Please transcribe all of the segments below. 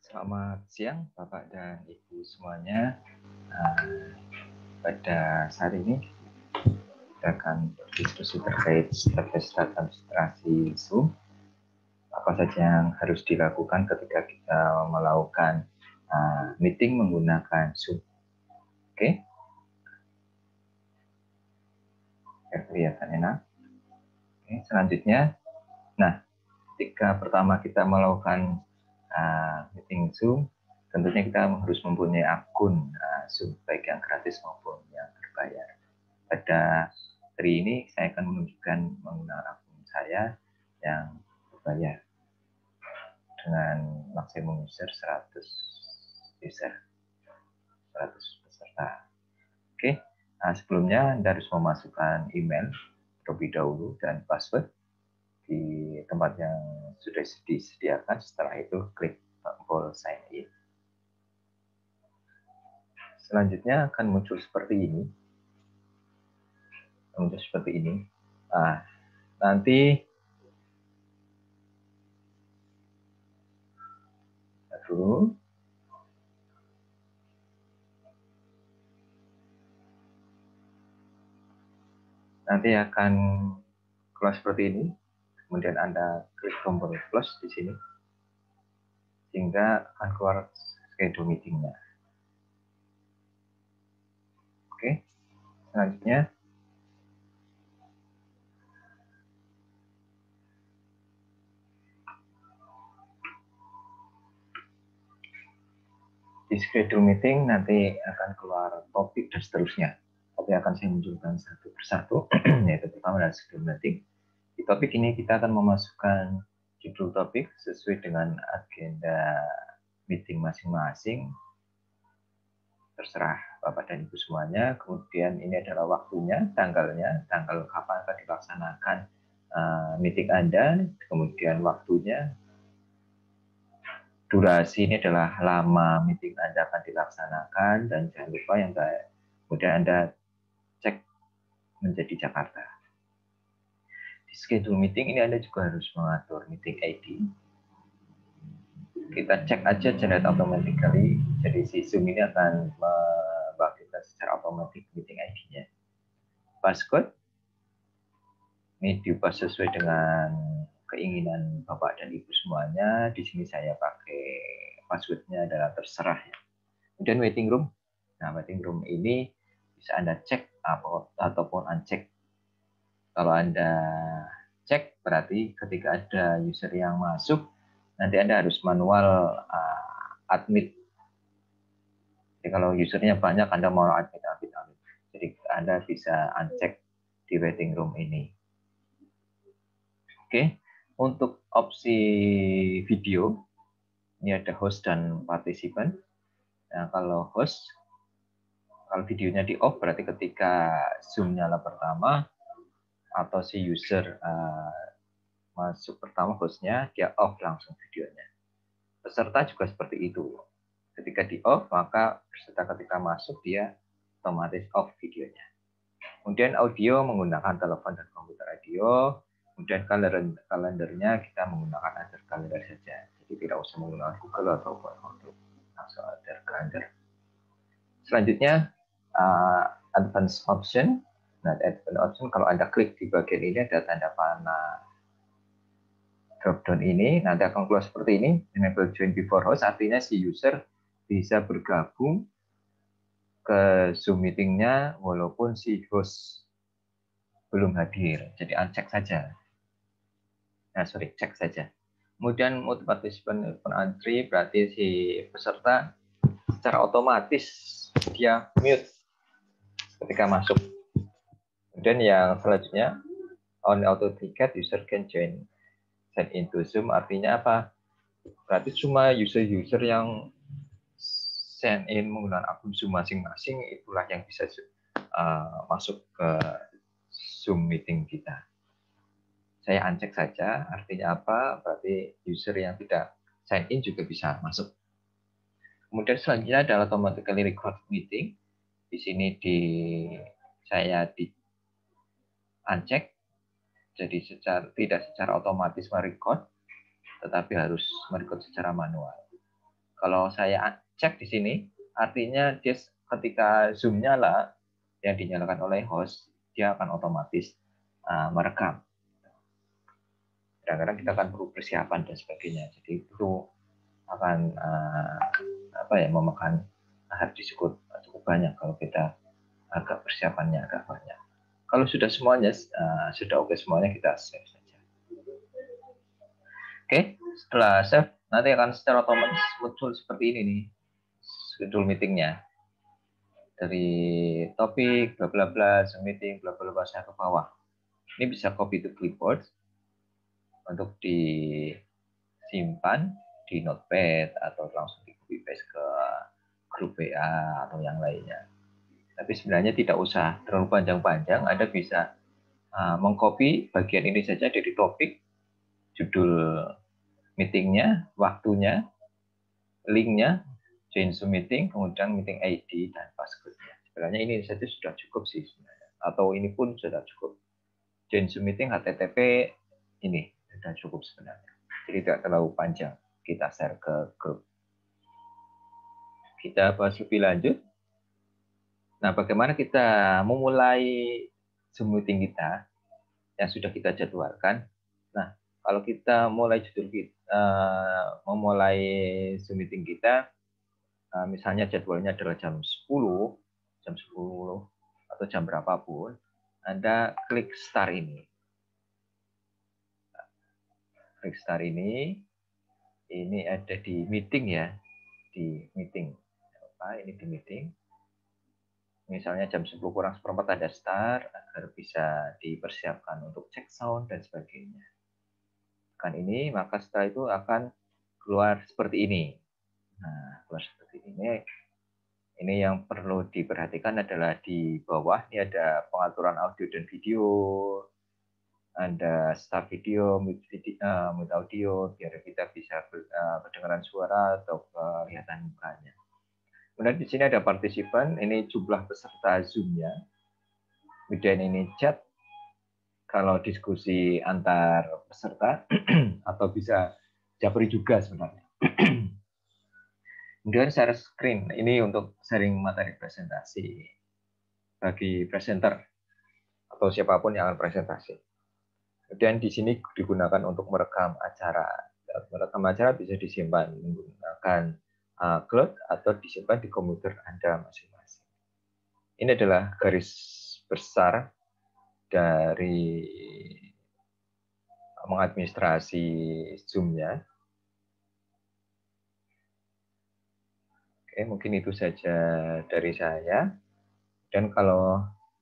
Selamat siang Bapak dan Ibu semuanya. Pada saat ini kita akan berdiskusi terkait step-step administrasi Zoom. Apa saja yang harus dilakukan ketika kita melakukan meeting menggunakan Zoom. Oke? Ya, kelihatan enak. Oke, selanjutnya, nah, ketika pertama kita melakukan meeting Zoom, tentunya kita harus mempunyai akun Zoom, baik yang gratis maupun yang berbayar. Pada hari ini saya akan menunjukkan menggunakan akun saya yang berbayar dengan maksimum user 100 user, 100 peserta. Oke, sebelumnya Anda harus memasukkan email terlebih dahulu dan password di tempat yang sudah disediakan. Setelah itu klik tombol sign in. Selanjutnya akan muncul seperti ini. Nanti dulu. Nanti akan keluar seperti ini. Kemudian Anda klik tombol close di sini. Sehingga akan keluar schedule meetingnya. Oke. Selanjutnya di schedule meeting nanti akan keluar topik dan seterusnya. Tapi akan saya munculkan satu persatu, yaitu pertama adalah schedule meeting. Di topik ini kita akan memasukkan judul topik sesuai dengan agenda meeting masing-masing. Terserah Bapak dan Ibu semuanya. Kemudian ini adalah waktunya, tanggalnya, tanggal kapan akan dilaksanakan meeting Anda, kemudian waktunya, durasi ini adalah lama meeting Anda akan dilaksanakan, dan jangan lupa yang kemudian Anda cek menjadi Jakarta. Di schedule meeting ini Anda juga harus mengatur meeting ID. Kita cek aja generate automatically, jadi si Zoom ini akan membawa kita secara otomatis meeting ID-nya. Passcode ini diubah sesuai dengan keinginan Bapak dan Ibu semuanya. Di sini saya pakai passwordnya adalah terserah ya. Kemudian waiting room. Nah, waiting room ini bisa Anda cek ataupun uncheck. Kalau Anda cek, berarti ketika ada user yang masuk, nanti Anda harus manual admit. Jadi kalau usernya banyak, Anda mau admit. Jadi Anda bisa uncheck di waiting room ini. Oke, untuk opsi video, ini ada host dan partisipan. Nah, kalau host, kalau videonya di off, berarti ketika Zoom nyala pertama, atau si user masuk pertama hostnya, dia off langsung videonya. Peserta juga seperti itu. Ketika di off, maka peserta ketika masuk, dia otomatis off videonya. Kemudian audio menggunakan telepon dan komputer audio. Kemudian kalendernya kita menggunakan Other Calendar saja. Jadi tidak usah menggunakan Google ataupun Outlook. Langsung Other Calendar. Selanjutnya, Advanced Option. Nah, Advanced Option kalau Anda klik di bagian ini ada tanda panah dropdown ini. Nanti akan keluar seperti ini. Enable Join Before Host. Artinya si user bisa bergabung ke Zoom meetingnya walaupun si host belum hadir. Jadi uncheck saja. Cek saja. Kemudian mode participant open entry, berarti si peserta secara otomatis dia mute ketika masuk. Kemudian yang selanjutnya, on auto ticket user can join sign into Zoom, artinya apa? Berarti cuma user-user yang sign in menggunakan akun Zoom masing-masing itulah yang bisa masuk ke Zoom meeting kita. Saya uncheck saja, artinya apa? Berarti user yang tidak sign in juga bisa masuk. Kemudian selanjutnya adalah automatically record meeting. Di sini saya di uncheck, jadi tidak secara otomatis merecord, tetapi harus merecord secara manual. Kalau saya cek di sini, artinya dia ketika Zoom nyala yang dinyalakan oleh host, dia akan otomatis merekam. Kadang-kadang kita akan perlu persiapan dan sebagainya. Jadi itu akan memakan hard disk cukup banyak kalau kita agak persiapannya agak banyak. Kalau sudah semuanya sudah oke semuanya, kita save saja. Oke, setelah save nanti akan secara otomatis muncul seperti ini nih schedule meetingnya. Dari topik bla bla bla, Zoom meeting bla bla bla saya ke bawah. Ini bisa copy to clipboard untuk disimpan di notepad atau langsung di copy paste ke grup WA atau yang lainnya. Tapi sebenarnya tidak usah terlalu panjang-panjang. Anda bisa mengcopy bagian ini saja dari topik, judul meetingnya, waktunya, linknya, join Zoom meeting, kemudian meeting ID dan passwordnya. Sebenarnya ini saja sudah cukup sih sebenarnya. Atau ini pun sudah cukup. Join Zoom meeting HTTP ini sudah cukup sebenarnya. Jadi tidak terlalu panjang. Kita share ke grup. Kita bahas lebih lanjut. Nah, bagaimana kita memulai Zoom meeting kita yang sudah kita jadwalkan. Nah, kalau kita memulai Zoom meeting kita, misalnya jadwalnya adalah jam 10 atau jam berapapun, Anda klik start ini. Klik start ini ada di meeting ya, di meeting. Ini di meeting. Misalnya jam 10 kurang seperempat ada start, agar bisa dipersiapkan untuk cek sound dan sebagainya. Tekan ini, maka setelah itu akan keluar seperti ini. Nah, keluar seperti ini. Ini yang perlu diperhatikan adalah di bawah, ini ada pengaturan audio dan video, ada start video, mute audio, biar kita bisa kedengaran suara atau kelihatan mukanya. Kemudian di sini ada partisipan, ini jumlah peserta Zoom-nya. Kemudian ini chat, kalau diskusi antar peserta, atau bisa japri juga sebenarnya. Kemudian share screen, ini untuk sharing materi presentasi bagi presenter atau siapapun yang akan presentasi. Kemudian di sini digunakan untuk merekam acara. Merekam acara bisa disimpan menggunakan cloud atau disimpan di komputer Anda masing-masing. Ini adalah garis besar dari mengadministrasi Zoom-nya. Oke, mungkin itu saja dari saya. Dan kalau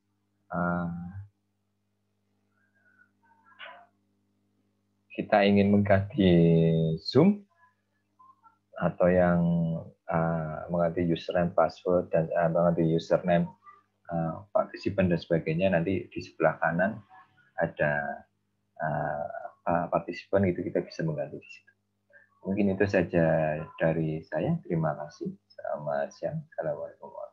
kita ingin mengganti Zoom atau yang mengganti username, password, dan mengganti username partisipan dan sebagainya, nanti di sebelah kanan ada partisipan, itu kita bisa mengganti di situ. Mungkin itu saja dari saya. Terima kasih. Selamat siang. Assalamualaikum.